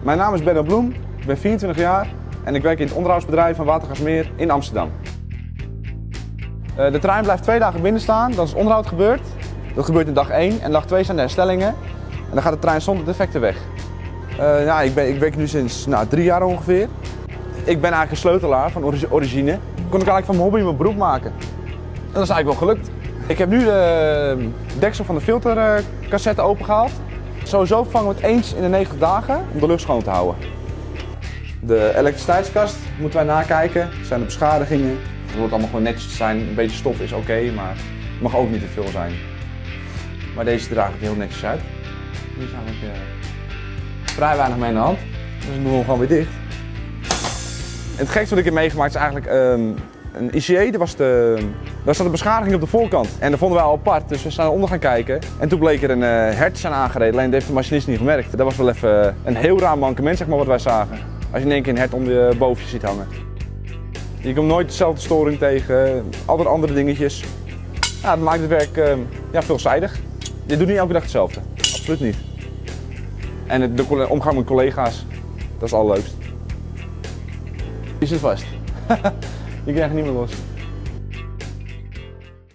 Mijn naam is Benno Bloem, ik ben 24 jaar en ik werk in het onderhoudsbedrijf van Watergasmeer in Amsterdam. De trein blijft 2 dagen binnen staan, dan is het onderhoud gebeurd. Dat gebeurt in dag 1 en dag 2 zijn de herstellingen en dan gaat de trein zonder defecten weg. Ik werk nu sinds 3 jaar ongeveer. Ik ben eigenlijk een sleutelaar van origine. Kon ik eigenlijk van mijn hobby mijn beroep maken. En dat is eigenlijk wel gelukt. Ik heb nu de deksel van de filtercassette opengehaald. Sowieso vervangen we het eens in de 90 dagen om de lucht schoon te houden. De elektriciteitskast moeten wij nakijken. Zijn er beschadigingen? Het wordt allemaal gewoon netjes te zijn. Een beetje stof is oké, maar het mag ook niet te veel zijn. Maar deze draag ik heel netjes uit. Hier is eigenlijk vrij weinig mee aan de hand. Dus dan doen we hem gewoon weer dicht. En het gekste wat ik heb meegemaakt is eigenlijk een ICE. Daar zat een beschadiging op de voorkant. En dat vonden wij al apart, dus we zijn eronder gaan kijken. En toen bleek er een hert te zijn aangereden, alleen dat heeft de machinist niet gemerkt. Dat was wel even een heel raar mankement, zeg maar, wat wij zagen. Als je in één keer een hert boven je ziet hangen. Je komt nooit dezelfde storing tegen, altijd andere dingetjes. Ja, dat maakt het werk veelzijdig. Je doet niet elke dag hetzelfde, absoluut niet. En de omgang met collega's, dat is het allerleukst. Je zit vast. Je krijgt het niet meer los.